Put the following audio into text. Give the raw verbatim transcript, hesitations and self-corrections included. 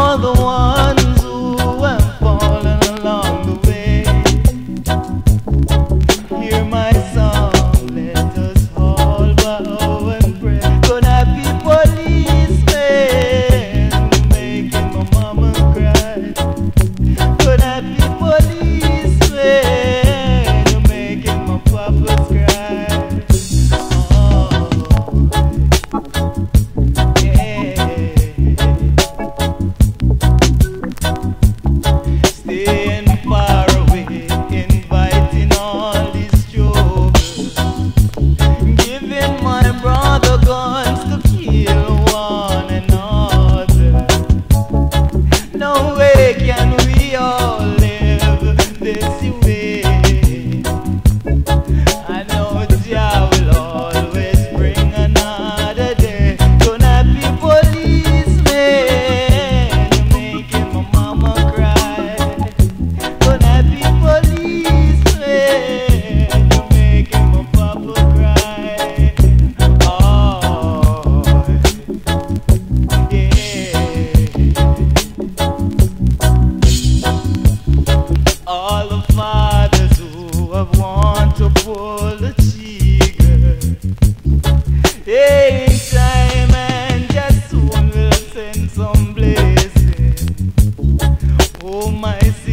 all the ones who have fallen along the way. Hear my song, let us all bow and pray. Good happy policemen making my mama cry. Good happy policemen making my papa cry. Oh, yeah. Staying far away, inviting all these troubles, giving my brother guns to kill one another. No way can we all live this way. I know Jah will always bring another day. Don't happy policemen making my mama cry. Don't happy policemen making my papa cry. Oh, yeah. All the fathers who have want to pull the trigger, hey, time and just soon will send some blessing. Oh, my